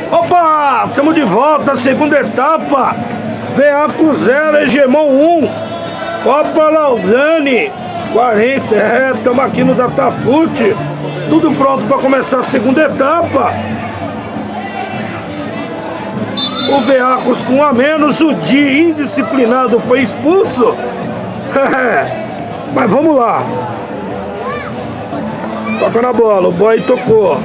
Opa, estamos de volta, segunda etapa. Veaco 0, Hegemon 1, Copa Laudani 40. Estamos aqui no Datafute. Tudo pronto para começar a segunda etapa. O Veacos com a menos, o Di indisciplinado foi expulso. Mas vamos lá. Toca na bola, o boy tocou.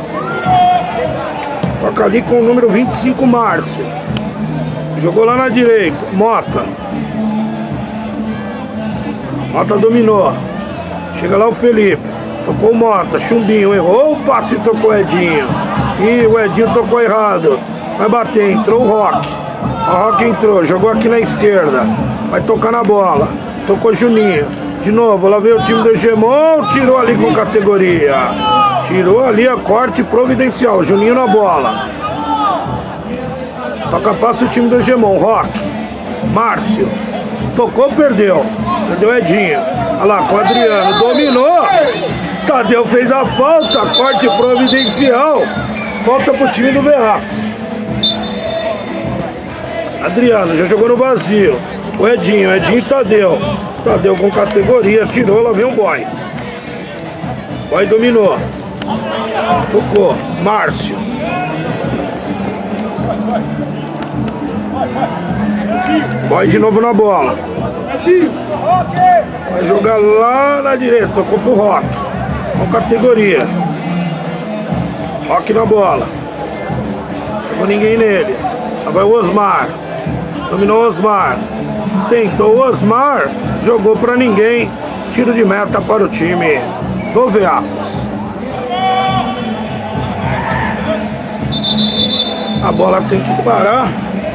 Toca ali com o número 25, Márcio. Jogou lá na direita, Mota. Mota dominou. Chega lá o Felipe. Tocou o Mota, Chumbinho errou o passe e tocou o Edinho. E o Edinho tocou errado. Vai bater, entrou o Rock. O Rock entrou, jogou aqui na esquerda. Vai tocar na bola. Tocou Juninho. De novo, lá veio o time do Hegemon. Tirou ali com categoria. Tirou ali a corte providencial. Juninho na bola. Toca passe o time do Hegemon. Rock. Márcio. Tocou, perdeu. Perdeu Edinho. Olha lá, com o Adriano. Dominou. Tadeu fez a falta. Corte providencial. Falta pro time do Veacos. Adriano já jogou no vazio. O Edinho e Tadeu. Tadeu com categoria. Tirou, lá vem o boy. Boy dominou. Tocou. Márcio. Boy de novo na bola. Vai jogar lá na direita. Tocou pro Rock. Com categoria. Rock na bola. Chegou ninguém nele. Lá vai o Osmar. Dominou o Osmar. Tentou o Osmar. Jogou pra ninguém. Tiro de meta para o time do Veacos. A bola tem que parar.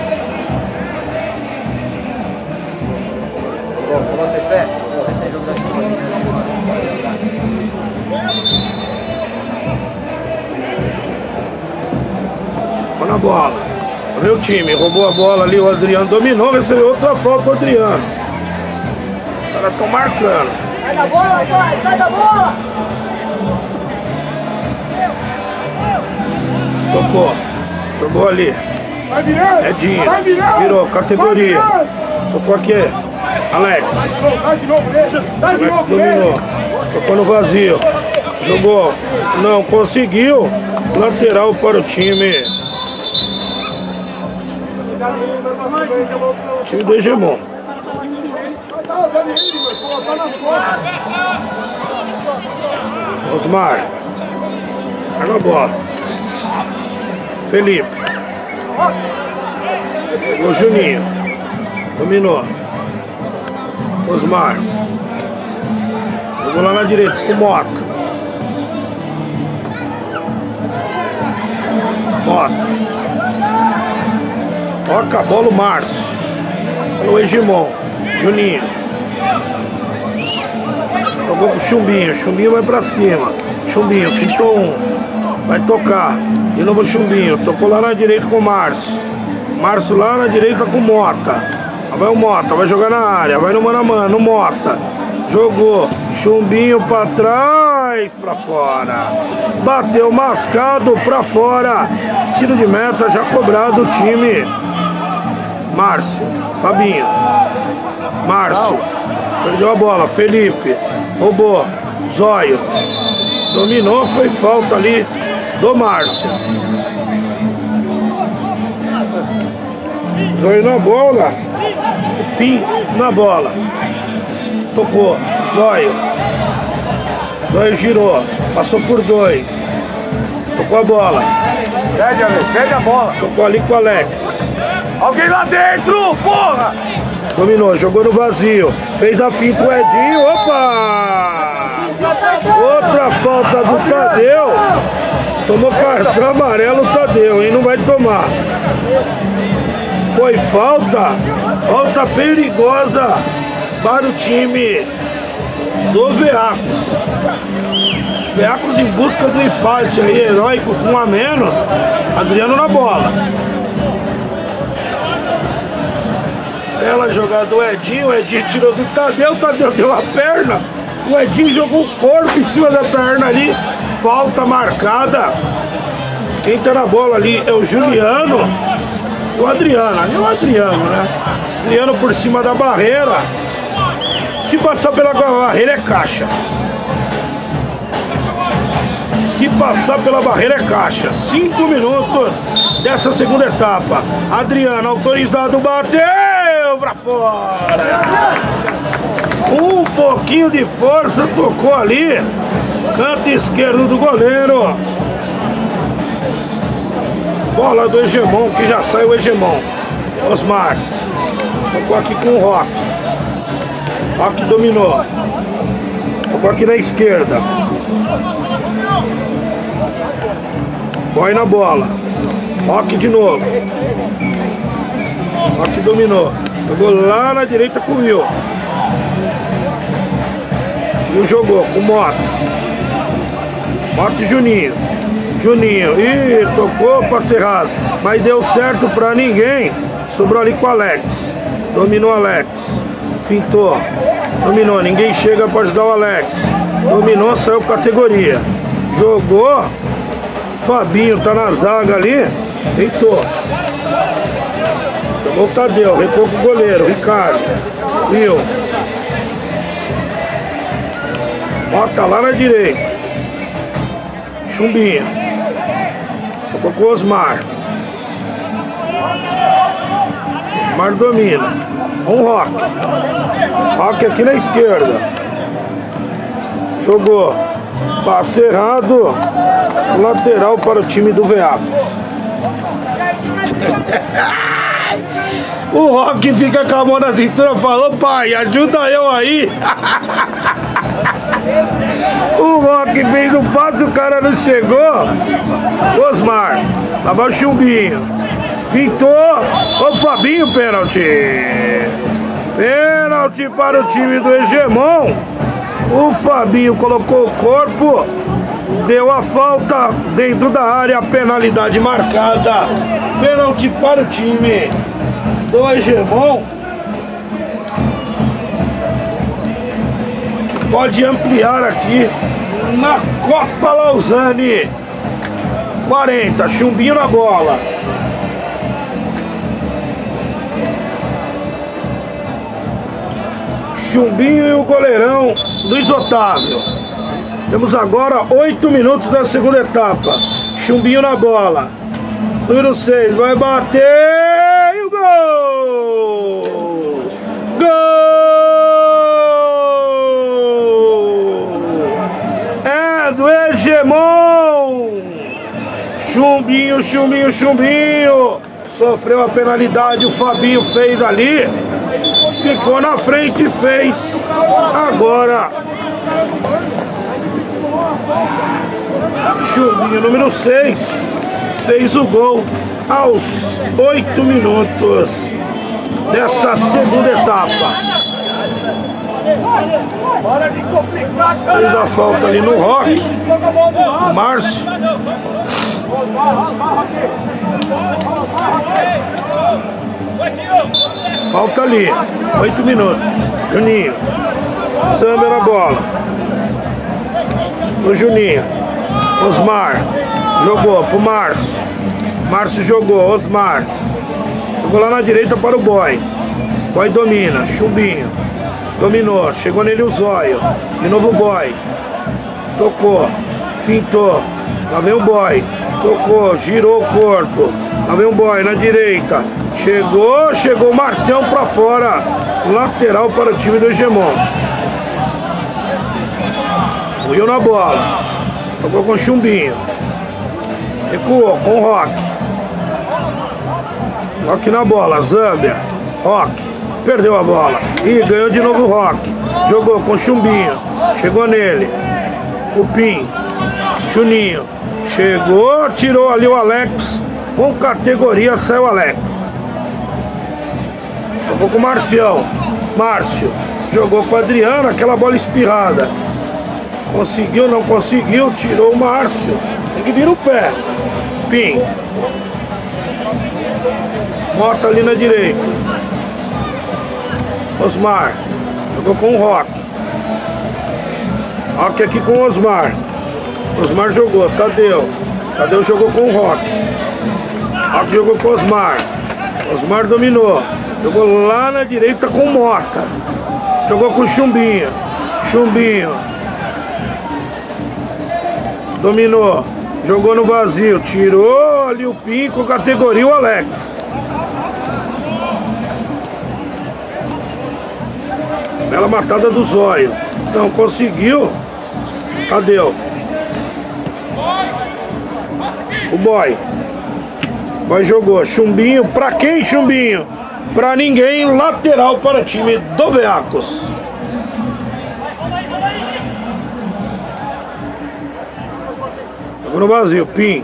Ficou na bola. Olha o time, roubou a bola ali, o Adriano dominou, recebeu outra falta o Adriano. Os caras estão marcando. Sai da bola, pai, sai da bola! Tocou. Jogou ali. Edinho. Virou, categoria. Tocou aqui. Alex. Alex dominou. Tocou no vazio. Jogou. Não conseguiu. Lateral para o time. Time do Hegemon. Osmar. Vai na bola. Felipe. O Juninho. Dominou. Osmar. Jogou lá na direita com o Mota. Mota. Toca a bola o Márcio. Olha o Hegemon. Juninho. Jogou pro Chumbinho. Chumbinho vai pra cima. Chumbinho, pintou um. Vai tocar. De novo o Chumbinho. Tocou lá na direita com o Márcio. Márcio lá na direita com o Mota. Vai o Mota. Vai jogar na área. Vai no mano a mano. Mota. Jogou. Chumbinho pra trás. Pra fora. Bateu mascado pra fora. Tiro de meta já cobrado o time. Márcio. Fabinho. Márcio. Perdeu a bola. Felipe. Roubou. Zóio. Dominou. Foi falta ali do Márcio. Zóio na bola. Pim na bola. Tocou. Zóio. Zóio girou. Passou por dois. Tocou a bola. Pede, Alex. Pede a bola. Tocou ali com o Alex. Alguém lá dentro, porra! Dominou. Jogou no vazio. Fez a finta o Edinho. Opa! Outra falta do Tadeu. Tomou cartão amarelo o Tadeu, hein? Não vai tomar. Foi falta. Falta perigosa para o time do Veacos. Veacos em busca do empate aí, heróico com um a menos. Adriano na bola. Bela jogada do Edinho. O Edinho tirou do Tadeu. O Tadeu deu a perna. O Edinho jogou o corpo em cima da perna ali. Falta marcada. Quem tá na bola ali é o Juliano e o Adriano. Ali é o Adriano, né? Adriano por cima da barreira. Se passar pela barreira é caixa. Se passar pela barreira é caixa. 5 minutos dessa segunda etapa. Adriano autorizado, bateu pra fora. Um pouquinho de força, tocou ali. Canto esquerdo do goleiro. Bola do Hegemon, que já sai o Hegemon. Osmar. Tocou aqui com o Rock. Rock dominou. Tocou aqui na esquerda. Boy na bola. Rock de novo. Rock dominou. Jogou lá na direita com o Will. Will jogou com o Mota. Mota e Juninho. Juninho. Ih, tocou, passe errado. Mas deu certo pra ninguém. Sobrou ali com o Alex. Dominou o Alex. Fintou. Dominou. Ninguém chega pra ajudar o Alex. Dominou, saiu categoria. Jogou. Fabinho tá na zaga ali. Deitou. Jogou o Tadeu. Recuou pro goleiro. Ricardo. Will. Bota lá na direita. Chumbinho. Tocou com o Osmar. Osmar domina. Um Rock. Rock aqui na esquerda. Jogou. Passe errado. Lateral para o time do Veatos. O Rock fica com a mão na cintura falando: pai, ajuda eu aí. O Rock fez um passo, o cara não chegou. Osmar. Lá vai o Chumbinho. Fintou. O Fabinho, pênalti. Pênalti para o time do Hegemon. O Fabinho colocou o corpo. Deu a falta dentro da área. Penalidade marcada. Pênalti para o time do Hegemon. Pode ampliar aqui na Copa Lausanne. 40, Chumbinho na bola. Chumbinho e o goleirão Luiz Otávio. Temos agora 8 minutos da segunda etapa. Chumbinho na bola. Número 6, vai bater e o gol! Gol! É do Hegemon! Chumbinho, Chumbinho, Chumbinho! Sofreu a penalidade, o Fabinho fez ali. Ficou na frente e fez. Agora Chumbinho, número 6, fez o gol aos 8 minutos dessa segunda etapa. Fez a falta ali no Rock. Márcio. Falta ali, 8 minutos. Juninho. Samba na bola. O Juninho. Osmar. Jogou pro Márcio. Márcio jogou. Osmar. Jogou lá na direita para o Boy. Boy domina. Chumbinho. Dominou. Chegou nele o Zóio. De novo o Boy. Tocou. Fintou. Lá vem o Boy. Tocou. Girou o corpo. Lá vem o Boy na direita. Chegou o Marcião pra fora. Lateral para o time do Hegemon. Will na bola. Tocou com o Chumbinho. Recuou com o Rock. Rock na bola. Zâmbia. Rock. Perdeu a bola. E ganhou de novo o Rock. Jogou com o Chumbinho. Chegou nele. Cupim. Juninho. Chegou. Tirou ali o Alex. Com categoria saiu o Alex. Tocou com o Marcião. Márcio. Jogou com o Adriano. Aquela bola espirrada. Conseguiu, não conseguiu. Tirou o Márcio. Tem que vir o pé. Pim. Mota ali na direita. Osmar. Jogou com o Rock. Rock aqui com o Osmar. Osmar jogou. Tadeu. Tadeu jogou com o Rock. Rock jogou com o Osmar. Osmar dominou. Jogou lá na direita com o Mota. Jogou com o Chumbinho. Chumbinho. Dominou. Jogou no vazio. Tirou ali o Pim com categoria o Alex. Bela matada do Zóio. Não conseguiu. Tadeu. O Boy. Boy jogou. Chumbinho. Pra quem, Chumbinho? Pra ninguém. Lateral para o time do Veacos. Jogou no vazio. Pim.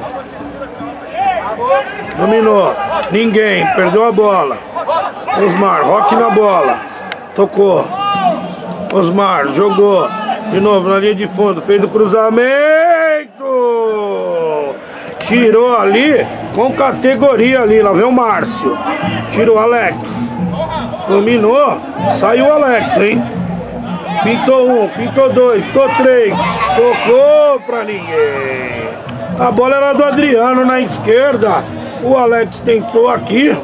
Dominou. Ninguém. Perdeu a bola. Osmar. Rock na bola. Tocou. Osmar jogou de novo na linha de fundo, fez o cruzamento, tirou ali com categoria ali, lá vem o Márcio, tirou o Alex, dominou, saiu o Alex, hein? Fintou um, fintou dois, fintou três, tocou pra ninguém. A bola era do Adriano na esquerda, o Alex tentou aqui.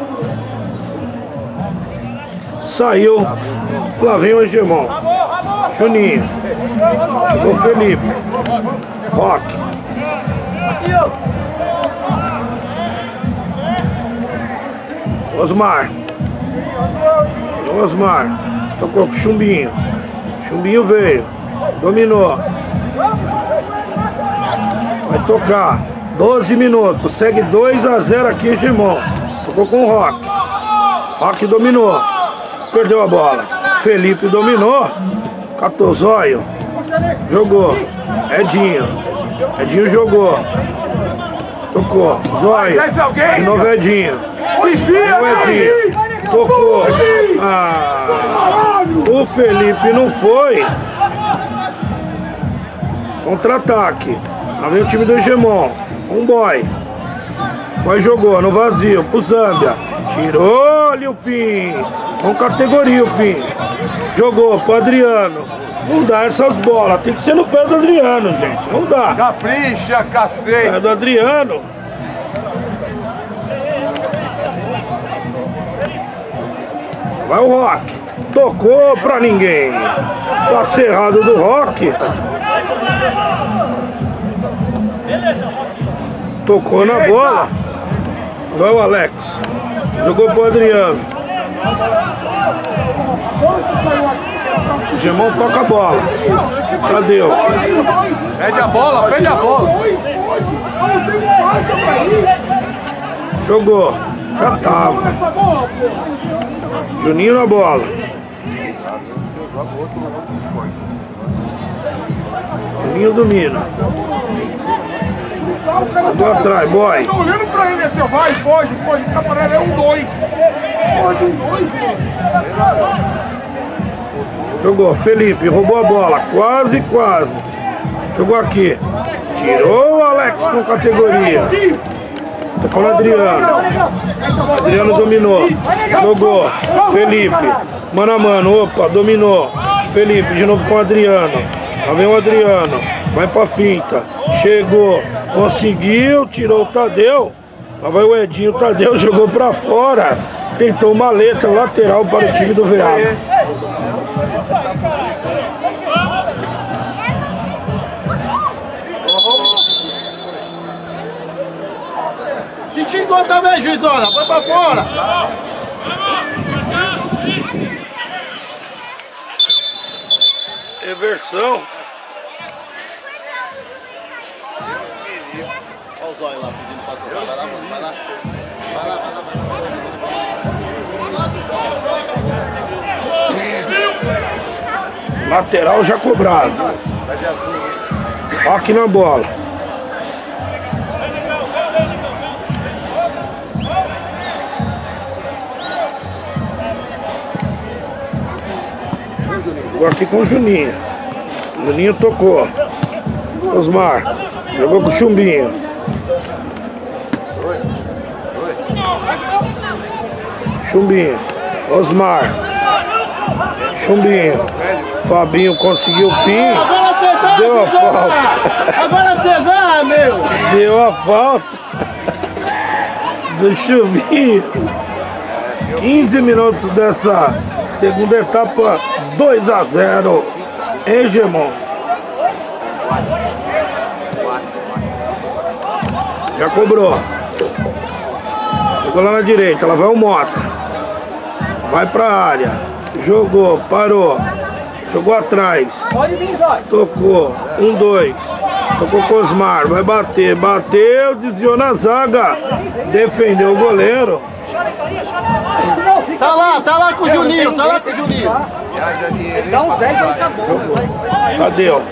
Saiu, lá vem o Hegemon. Juninho. Chegou o Felipe. Rock. Osmar. Osmar. Tocou com o Chumbinho. Chumbinho veio. Dominou. Vai tocar. 12 minutos. Segue 2-0 aqui, Hegemon. Tocou com o Rock. Rock dominou. Perdeu a bola. Felipe dominou. Catou Zóio. Jogou. Edinho. Edinho jogou. Tocou. Zóio. De novo Edinho. Edinho. Tocou. O Felipe não foi. Contra-ataque. Lá vem o time do Hegemon. Um Boy. Boy jogou no vazio pro Zâmbia. Tirou ali o Pim. Com categoria o Pim. Jogou pro Adriano. Não dá essas bolas. Tem que ser no pé do Adriano, gente. Não dá. Capricha, cacete. Pé do Adriano. Vai o Rock. Tocou pra ninguém. Passe errado do Rock. Tocou na bola. Vai o Alex. Jogou pro Adriano. O Hegemon toca a bola. Tadeu. Pede a bola, pede a bola. Jogou. Já tava. Juninho na bola. Juninho domina. Jogou atrás, Boy. Tô olhando pra ele assim, vai, foge, foge. O camarada é um 2. Pode um 2, mano. Jogou, Felipe, roubou a bola. Quase, quase. Jogou aqui. Tirou o Alex com categoria. Tocou no Adriano. Adriano dominou. Jogou. Felipe. Mano a mano. Opa, dominou. Felipe de novo com o Adriano. Lá vem o Adriano. Vai pra finta. Chegou. Conseguiu. Tirou o Tadeu. Lá vai o Edinho. O Tadeu jogou pra fora. Tentou uma letra lateral para o time do Veacos. Te xingou também, juizona. Vai pra fora. Reversão. Olha o Zóio lá pedindo pra trocar. Vai lá, mano. Vai lá. Vai lá, vai lá, vai lá. Lateral já cobrado. Aqui na bola. Jogou aqui com o Juninho. Juninho tocou. Osmar. Jogou com o Chumbinho. Chumbinho. Osmar. Chumbinho. Fabinho conseguiu o pin. Deu a falta. Agora César, meu! Deu a falta do Chumbinho. 15 minutos dessa segunda etapa, 2-0, Hegemon. Já cobrou. Jogou lá na direita, lá vai o Mota. Vai pra área. Jogou, parou. Jogou atrás. Tocou. 1-2. Tocou com Osmar. Vai bater. Bateu, desviou na zaga. Defendeu o goleiro. Tá lá com o Juninho, tá lá com o Juninho. Dá uns 10 aí, tá bom. Cadê, ó?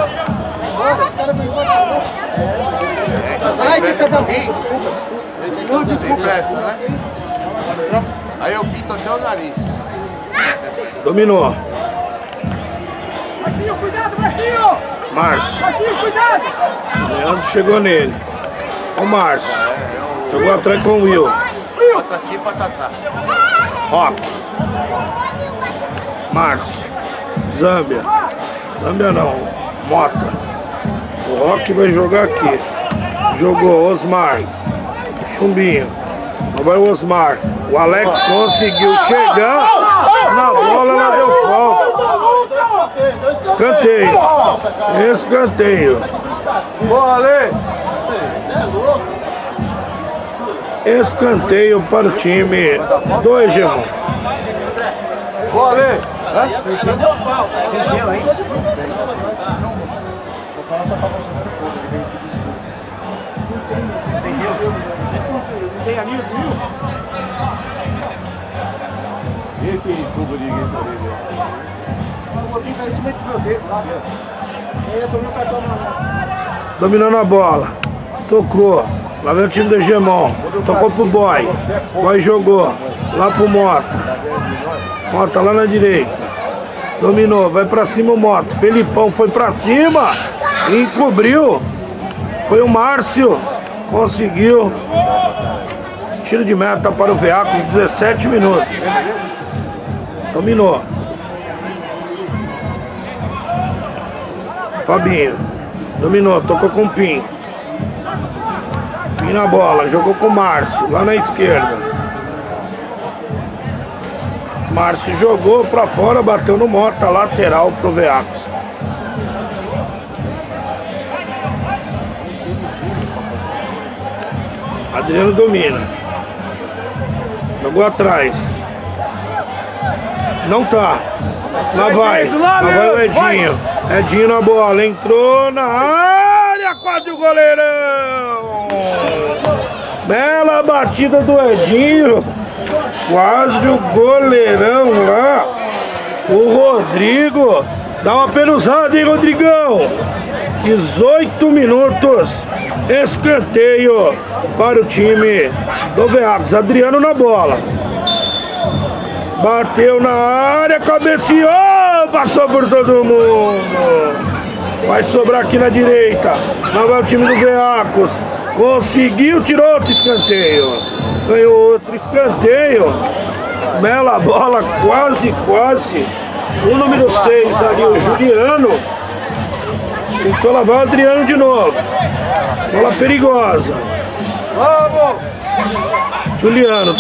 Ai, tem que fazer alguém. Desculpa. né? Aí eu pinto até o nariz. Dominou. Marquinhos, cuidado, Marquinhos! Márcio. Marquinhos, cuidado! Leandro chegou nele. O Márcio. Jogou atrás com o Will. Patati patatá. Rock. Márcio. Zâmbia. Zâmbia não. Mota. O Rock vai jogar aqui. Jogou Osmar. Chumbinho. Agora o Osmar. O Alex conseguiu chegar na bola, ela deu falta. Escanteio. Escanteio. Boa, Ale! Você é louco! Escanteio para o time do Hegemon. Boa, Ale! Ela deu falta. Ela ficou de boa. Vou falar só pra você no pouco, ele veio pedir desculpa. Sem gelo? Não tem amigos, viu? Esse tubo de gasolina. O gordinho tá em cima do meu dedo lá, velho. Aí eu tomei o cartão na mão. Dominando a bola. Tocou. Lá vem o time do Hegemon. Tocou pro Boy. Boy jogou. Lá pro Mota. Mota lá na direita. Dominou. Vai pra cima o Mota. Felipão foi pra cima. E encobriu. Foi o Márcio. Conseguiu. Tiro de meta para o Veacos. 17 minutos. Dominou. Fabinho. Dominou. Tocou com o Pim. Pim na bola. Jogou com o Márcio. Lá na esquerda. Márcio jogou pra fora. Bateu no Mota. Lateral pro Veacos. Adriano domina. Jogou atrás. Não tá. Lá vai. Lá vai o Edinho. Edinho na bola. Entrou na área. Quase o goleirão. Bela batida do Edinho. Quase o goleirão lá. O Rodrigo. Dá uma penuzada, hein, Rodrigão? 18 minutos. Escanteio para o time do Veacos. Adriano na bola. Bateu na área, cabeceou, passou por todo mundo. Vai sobrar aqui na direita. Lá vai o time do Veacos. Conseguiu, tirou outro escanteio. Ganhou outro escanteio. Bela bola, quase. O número 6 ali, o Juliano. Tentou lavar o Adriano de novo. Bola perigosa. Vamos! Juliano.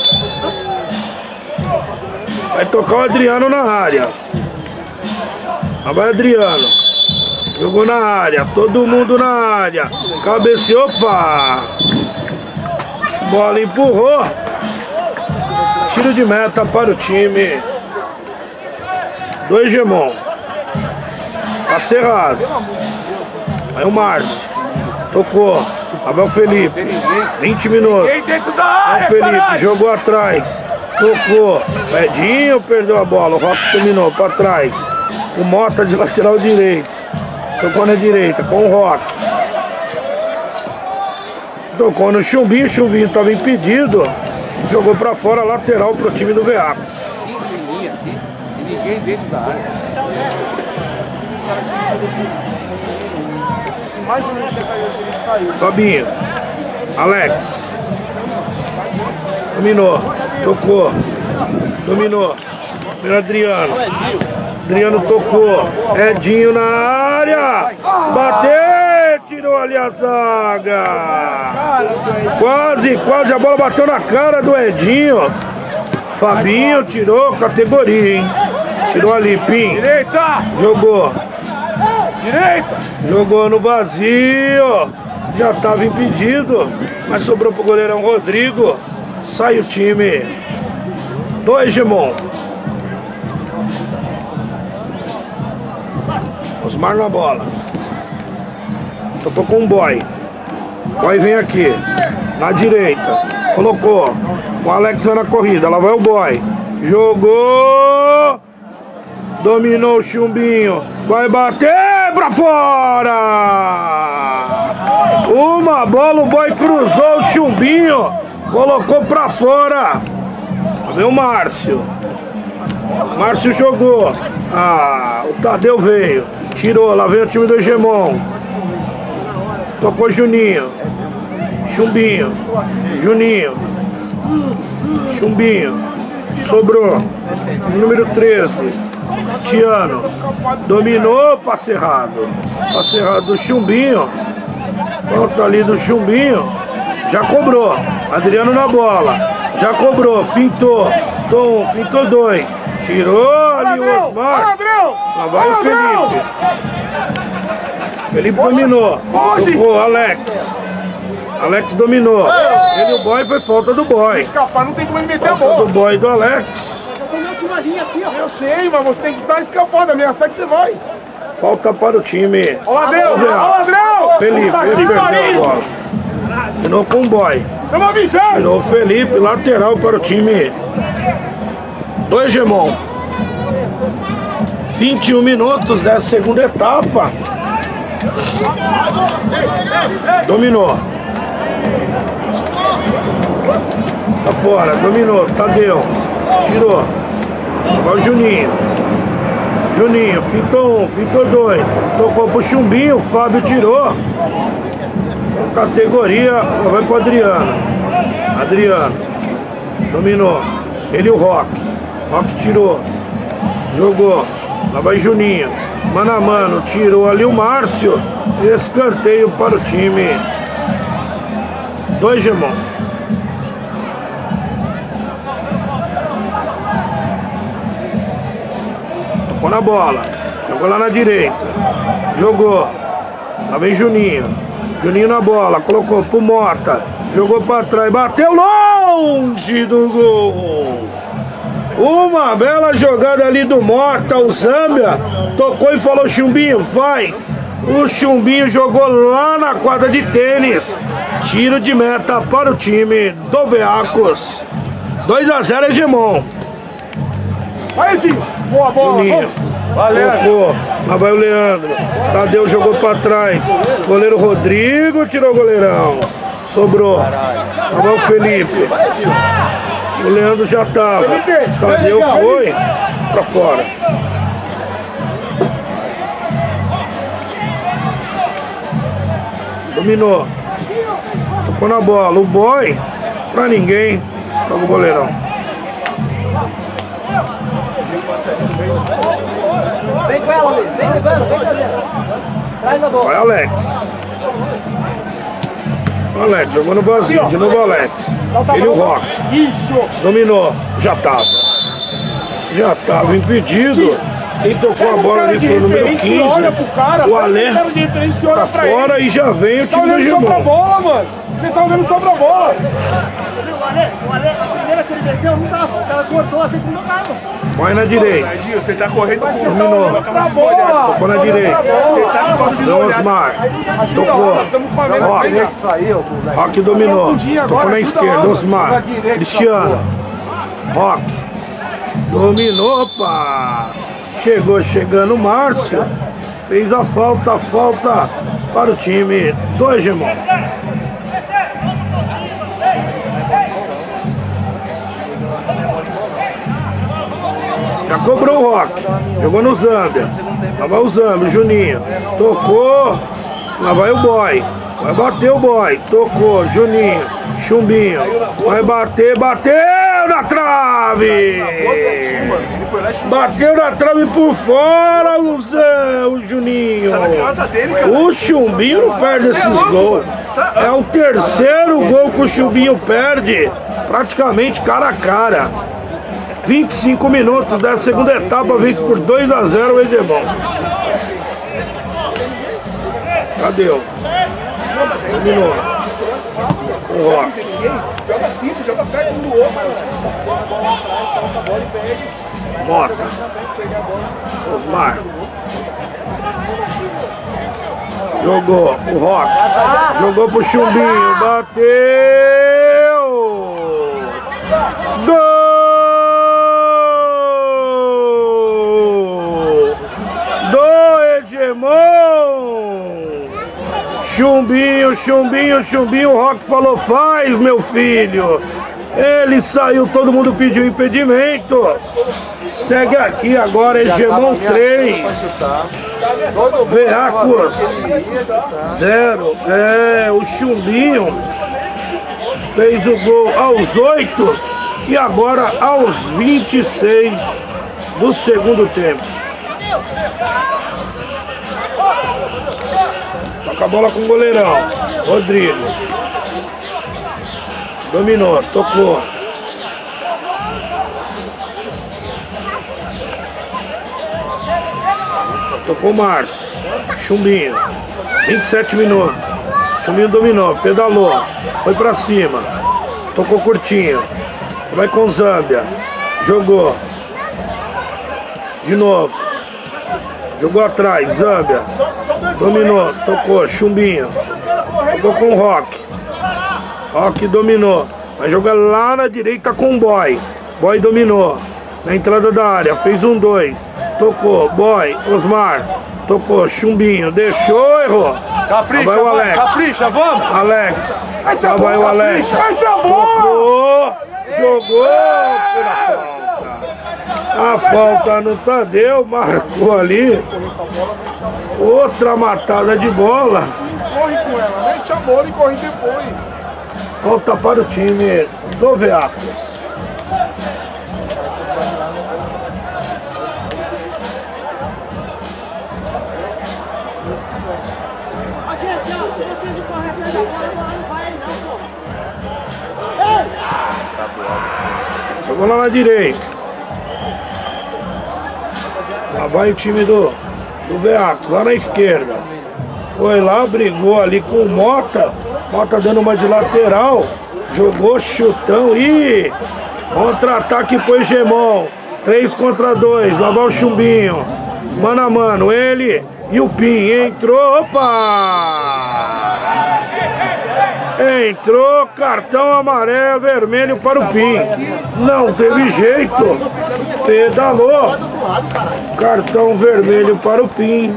Vai tocar o Adriano na área. Lá vai Adriano. Jogou na área. Todo mundo na área. Cabeceou. Opa! Bola empurrou. Tiro de meta para o time do Hegemon. Tá cerrado. Aí o Márcio. Tocou. Abel Felipe. 20 minutos. Dentro da área, Abel Felipe caralho. jogou atrás. Tocou. Edinho perdeu a bola. O Rock dominou para trás. O Mota de lateral direito. Tocou na direita com o Rock. Tocou no Chumbinho. O Chumbinho estava impedido. Jogou para fora, lateral para o time do Veacos. 5 em linha aqui e ninguém dentro da área. Mais ou menos chega aí, ele saiu. Fabinho. Alex. Dominou. Tocou. Dominou. Adriano. Adriano tocou. Edinho na área. Bateu, tirou ali a zaga. Quase, quase a bola bateu na cara do Edinho. Fabinho tirou categoria, hein? Tirou ali, Pim. Direita! Jogou. Direita! Jogou no vazio. Já estava impedido. Mas sobrou pro goleirão Rodrigo. Sai o time. 2 Gemon. Osmar na bola. Tocou com o Boy. Boy vem aqui. Na direita. Colocou. O Alex vai na corrida. Lá vai o Boy. Jogou. Dominou o Chumbinho. Vai bater pra fora. Uma bola. O Boy cruzou o Chumbinho. Colocou pra fora. Veio o Márcio. Márcio jogou. Ah, o Tadeu veio. Tirou. Lá vem o time do Hegemon. Tocou Juninho. Chumbinho. Juninho. Chumbinho. Sobrou. Número 13. Cristiano. Dominou. Passe errado. Passe errado do Chumbinho. Volta ali do Chumbinho. Já cobrou. Adriano na bola. Já cobrou. Fintou. Tom. Fintou 2. Tirou ali o Osmar. Lá vai o Felipe. Felipe dominou. Tocou Alex. Alex dominou. Ele e o Boy, foi falta do Boy. Escapar, não tem como ele meter a Falta bola. do Boy e do Alex. Eu tô na última linha aqui, ó. Eu sei, mas você tem que estar escapando. Ameaçar que você vai. Falta para o time. Ó, Ladrão! Vamos ver. Ó, Ladrão! Felipe, Puta ele que perdeu a pariu! bola. Terminou com o Boy. Tamo avisando! Tirou o Felipe, lateral para o time do Hegemon. 21 minutos dessa segunda etapa. Dominou. Tá fora, dominou. Tadeu. Tirou. Agora o Juninho. Juninho, fintou 1, fintou 2. Tocou pro Chumbinho, o Fábio tirou. Categoria, vai pro Adriano. Adriano. Dominou. Ele e o Rock. Rock tirou. Jogou. Lá vai Juninho. Mano a mano. Tirou ali o Márcio. Escanteio para o time do Hegemon. Tocou na bola. Jogou lá na direita. Jogou. Lá vem Juninho. Juninho na bola. Colocou pro Mota. Jogou para trás. Bateu longe do gol. Uma bela jogada ali do Mota. O Zambia tocou e falou: Chumbinho, faz. O Chumbinho jogou lá na quadra de tênis. Tiro de meta para o time do Veacos. 2-0 Hegemon. Vai, Edinho! Boa bola! Juninho. Tocou. Lá vai o Leandro. Tadeu jogou para trás. Goleiro Rodrigo tirou o goleirão. Sobrou. Lá vai o Felipe. O Leandro já estava. Tadeu foi para fora. Dominou. Tocou na bola. O Boy, pra ninguém. Tava o goleirão. Vem com ela, vem com ela, vem com ela. Traz a bola. Vai Alex. Alex, jogou no vazio. De novo Alex. Ele e o Rock. Isso! Dominou. Já tava. Já tava impedido. Quem tocou a bola ali foi o número 15. Olha pro cara, O Alê cara de diferente, olha tá pra fora ele. e já vem o Tá time do olhando só pra Hegemon. bola, mano. Você tá olhando só pra bola. O Ale, a primeira que ele meteu não dava. O cara cortou assim que não dava. Vai na direita. Edinho, você tá correndo com Dominou. Pra bola. Tocou na direita. Deu Osmar. Tocou. Rock. Rock dominou. Tocou na esquerda. Osmar. Cristiano. Rock. Dominou, opa. Chegando o Márcio. Fez a falta para o time do Hegemon. Já cobrou o Rock. Jogou no Zander. Lá vai o Zander, Juninho. Tocou. Lá vai o Boy. Vai bater o Boy. Tocou, Juninho. Chumbinho. Vai bater, bateu na trave! Ele foi lá e chutou. Bateu na trave por fora o Juninho. Tá na canhota dele, cara. O Chumbinho não perde esses gols. É o terceiro gol que o Chumbinho perde. Praticamente cara a cara. 25 minutos da segunda etapa, vence por 2-0 o Edemon. Cadê o? Dominou. O Rock. Joga simples, joga perto um do outro. Mota. Osmar. Jogou o Rock. Jogou pro Chumbinho. Bateu. Gol do Edemon. Chumbinho, Chumbinho, Chumbinho. O Rock falou: faz, meu filho. Ele saiu, todo mundo pediu impedimento. Segue aqui agora, Edemon 3. Veacos 0. O Chumbinho fez o gol aos 8 e agora aos 26 do segundo tempo. Toca a bola com o goleirão Rodrigo. Dominou, tocou. Tocou o Márcio. Chumbinho. 27 minutos. Chumbinho dominou, pedalou. Foi pra cima. Tocou curtinho. Vai com Zâmbia. Jogou. De novo. Jogou atrás, Zâmbia. Dominou, tocou, Chumbinho. Jogou com o Rock. Rock dominou. Vai jogar lá na direita com o Boy. Boy dominou. Na entrada da área, fez 1-2. Tocou, Boy, Osmar. Tocou, Chumbinho. Deixou, errou. Capricha, vai o Alex. Capricha, vamos. Alex. Já vai o Alex. Tocou. Jogou pela falta. A falta no Tadeu. Marcou ali. Outra matada de bola. Corre com ela, mete a bola e corre depois. Falta para o time do Veacos. Aqui, ó, se você não correr atrás da bola, não vai não, pô. Jogou lá na direita. Lá vai o time do Veacos, lá na esquerda. Foi lá, brigou ali com o Mota. Mota dando uma de lateral. Jogou chutão e contra-ataque pro Edemon. 3 contra 2. Lá vai o Chumbinho. Mano a mano, ele e o Pin. Entrou, opa! Entrou, cartão amarelo, vermelho para o Pin. Não teve jeito. Pedalou. Cartão vermelho para o Pin.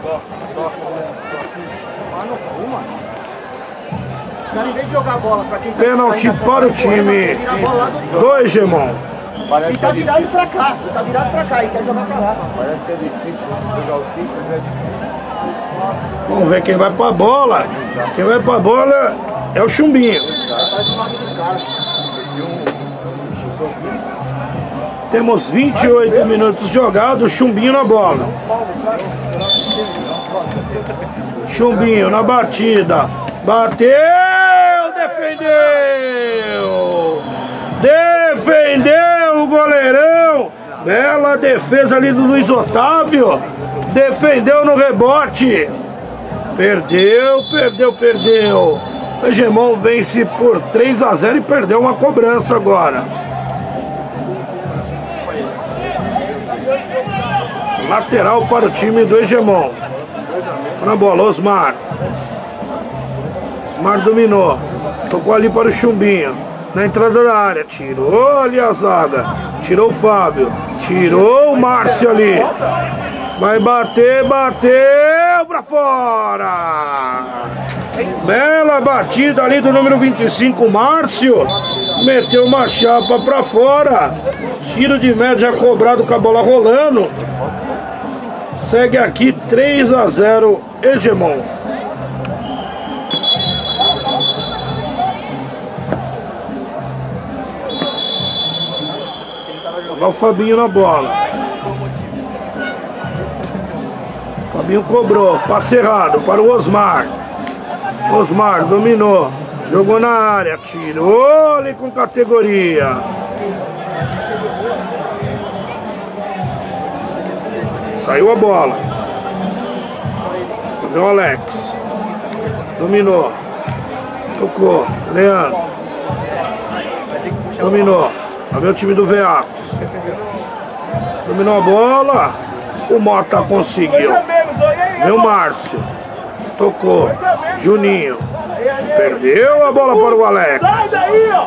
Cara, em vez de jogar a bola pra quem tá Pênalti para o time do Edemon. E tá virado pra cá, tá virado pra cá e quer jogar pra lá. Parece que é difícil jogar o 5, mas é difícil. Vamos ver quem vai pra bola. Quem vai pra bola é o Chumbinho. Temos 28 minutos jogados, Chumbinho na bola. Chumbinho na batida. Bateu, defendeu. Defendeu o goleirão. Bela defesa ali do Luiz Otávio. Defendeu no rebote. Perdeu. O Edemon vence por 3-0 e perdeu uma cobrança agora. Lateral para o time do Edemon. Na bola, Osmar. Osmar dominou. Tocou ali para o Chumbinho. Na entrada da área. Tirou ali a zaga. Tirou o Fábio. Tirou o Márcio ali. Vai bater, bateu pra fora. Bela batida ali do número 25, Márcio. Meteu uma chapa pra fora. Tiro de média cobrado com a bola rolando. Segue aqui 3-0 Edemon. Olha o Fabinho na bola. Fabinho cobrou, passe errado para o Osmar. Osmar dominou, jogou na área, tirou ali com categoria. Saiu a bola. Viu o Alex. Dominou. Tocou. Leandro. Dominou. Vai ver o time do Veatos. Dominou a bola. O Mota conseguiu. Vem o Márcio. Tocou. Juninho. Perdeu a bola para o Alex. Sai daí, ó!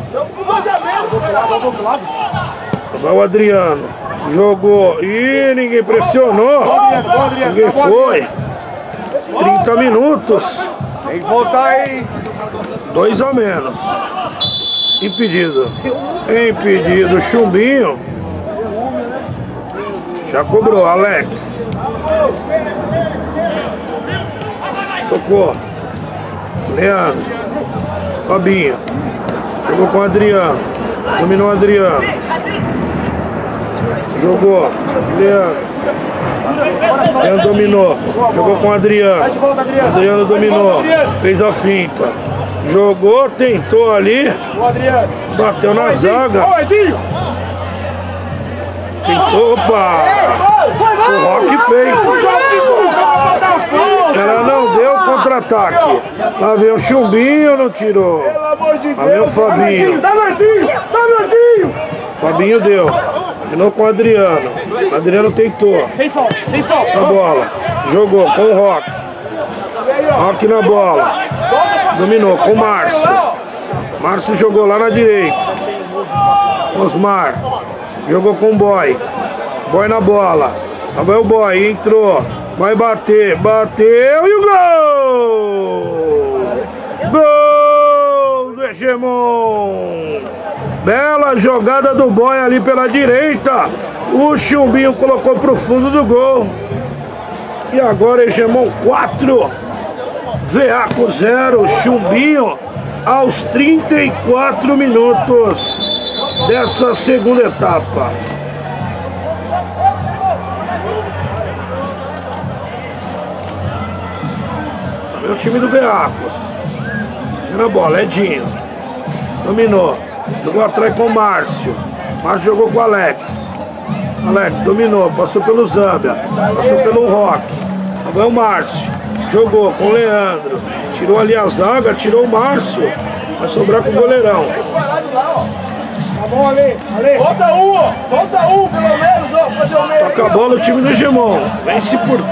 Vai o Adriano. Jogou. Ih, ninguém pressionou. Ninguém foi. 30 minutos. Tem que voltar aí. 2 a menos. Impedido. Impedido. Chumbinho. Já cobrou. Alex. Tocou. Leandro. Fabinho. Jogou com o Adriano. Dominou o Adriano. Jogou. Leandro. Leandro dominou. Jogou com o Adriano. Adriano dominou. Fez a finta. Jogou, tentou ali. Bateu na zaga. Tentou. Opa! O Rock fez. Ela não deu contra-ataque. Lá vem o Chumbinho, não tirou. Lá vem o Fabinho. Fabinho deu. Terminou com o Adriano. O Adriano tentou. Sem falta. Na bola. Jogou com o Rock. Rock na bola. Dominou com o Márcio. Márcio jogou lá na direita. Osmar. Jogou com o Boy. Boy na bola. Lá vai o Boy. Entrou. Vai bater. Bateu e o gol! Gol do Hegemon! Bela jogada do Boy ali pela direita. O Chumbinho colocou pro fundo do gol. E agora Hegemon 4. Veaco 0. Chumbinho aos 34 minutos dessa segunda etapa. É o time do Veacos. Na bola, Edinho. Dominou. Jogou atrás com o Márcio. Márcio jogou com o Alex. Alex dominou. Passou pelo Zambia. Passou pelo Rock. Agora o Márcio. Jogou com o Leandro. Tirou ali a zaga. Tirou o Márcio. Vai sobrar com o goleirão. Tá bom, Ale. Volta um, ó. Volta um, pelo menos, ó. Fazer o meio. Toca a bola o time do Hegemon. Vence por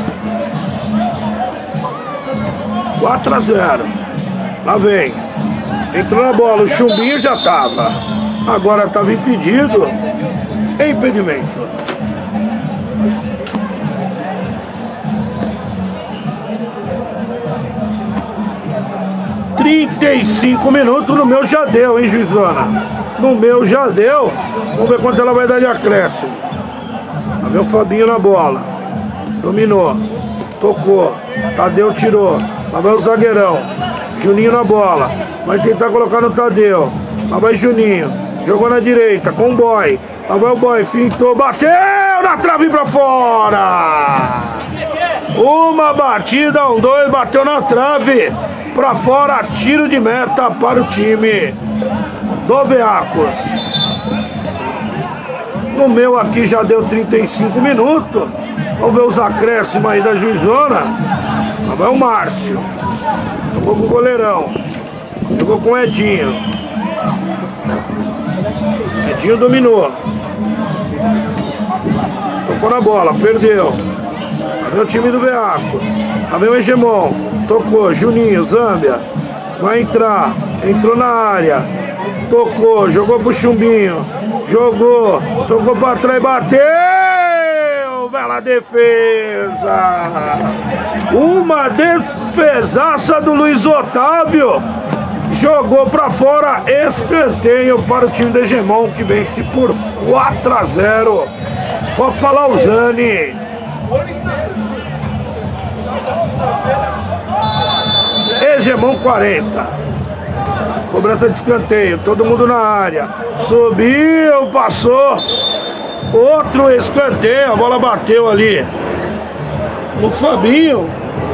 4 a 0. Lá vem. Entrou na bola. O Chumbinho já tava. Agora estava impedido. Impedimento. – 35 minutos. No meu já deu, hein, juizona? No meu já deu. Vamos ver quanto ela vai dar de acréscimo. Lá vem o Fabinho na bola. Dominou. Tocou. Tadeu tirou. Lá vai o zagueirão. Juninho na bola. Vai tentar colocar no Tadeu. Lá vai Juninho. Jogou na direita com o Boy. Lá vai o Boy. Fintou. Bateu na trave pra fora. Uma batida, 1-2. Bateu na trave. Pra fora. Tiro de meta para o time do Veacos. No meu aqui já deu 35 minutos. Vamos ver os acréscimos aí da juizona. Lá vai o Márcio. Jogou com o goleirão. Jogou com o Edinho. Edinho dominou. Tocou na bola, perdeu. Lá vem o time do Veacos. Lá vem o Hegemon. Tocou, Juninho, Zambia. Vai entrar. Entrou na área. Tocou, jogou pro Chumbinho. Jogou, tocou pra trás, bateu. Bela defesa. Uma defesaça do Luiz Otávio. Jogou pra fora, escanteio para o time do Hegemon, que vence por 4 a 0. Copa Lausanne. Hegemon 40. Cobrança de escanteio, todo mundo na área. Subiu, passou. Outro escanteio, a bola bateu ali no Fabinho.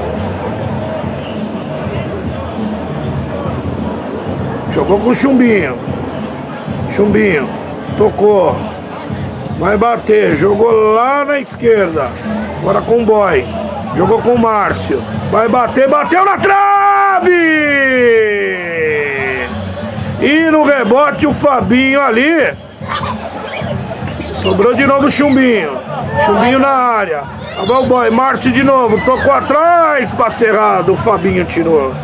Jogou com o Chumbinho. Chumbinho, tocou. Vai bater, jogou lá na esquerda. Agora com o Boy. Jogou com o Márcio. Vai bater, bateu na trave! E no rebote o Fabinho ali. Sobrou de novo o Chumbinho. Chumbinho na área. Agora o Boy, Márcio de novo. Tocou atrás, passe errado. O Fabinho tirou.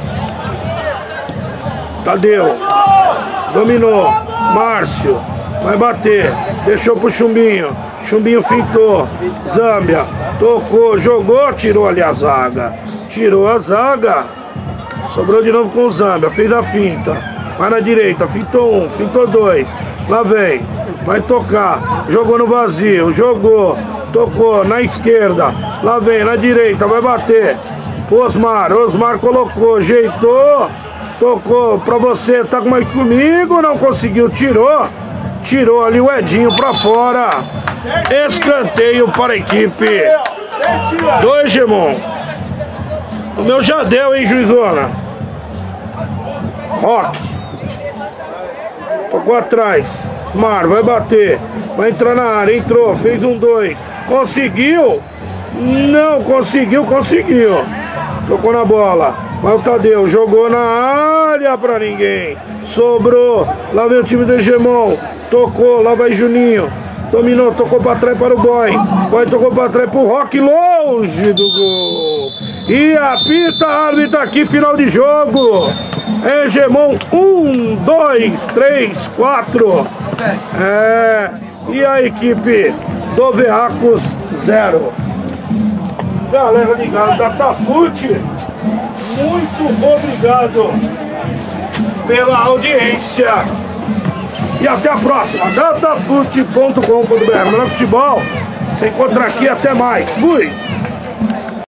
Tadeu. Dominou. Márcio. Vai bater. Deixou pro Chumbinho. Chumbinho fintou. Zâmbia. Tocou, jogou, tirou ali a zaga. Tirou a zaga. Sobrou de novo com o Zâmbia. Fez a finta. Vai na direita. Fintou um, fintou dois. Lá vem. Vai tocar. Jogou no vazio. Jogou. Tocou na esquerda. Lá vem, na direita. Vai bater. Osmar. Osmar colocou. Ajeitou. Tocou pra você. Tá mais comigo? Não conseguiu. Tirou. Tirou ali o Edinho pra fora. Escanteio para a equipe do Hegemon. O meu já deu, hein, juizona. Rock. Tocou atrás. Smar vai bater. Vai entrar na área. Entrou. Fez um 2. Conseguiu? Não conseguiu. Conseguiu. Tocou na bola. Vai o Tadeu. Jogou na área pra ninguém. Sobrou. Lá vem o time do Hegemon. Tocou. Lá vai Juninho. Dominou, tocou pra trás para o Boy. Boy tocou pra trás pro Rock, longe do gol. E apita a árbitra aqui, final de jogo. Hegemon 1, 2, 3, 4. E a equipe do Veacos 0. Galera ligada da Tafute, muito obrigado pela audiência. E até a próxima, datafute.com.br. Melhor futebol, você encontra aqui, até mais. Fui!